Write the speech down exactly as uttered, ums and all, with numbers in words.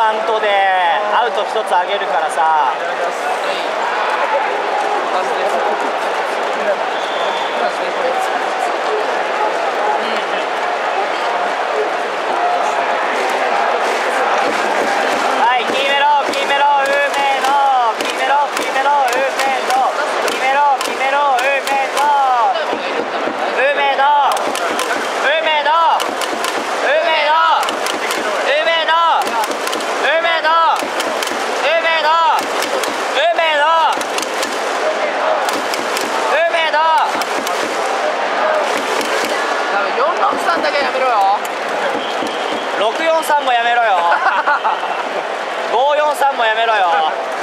バントでアウトひとつあげるからさ。はい決めろ決めろ梅野決めろ決めろ梅野決めろ決めろ梅野梅野梅野梅野梅野梅野梅野梅野梅野よんろくさんだけやめろよ。 ろくよんさんもやめろよごよんさんもやめろよ。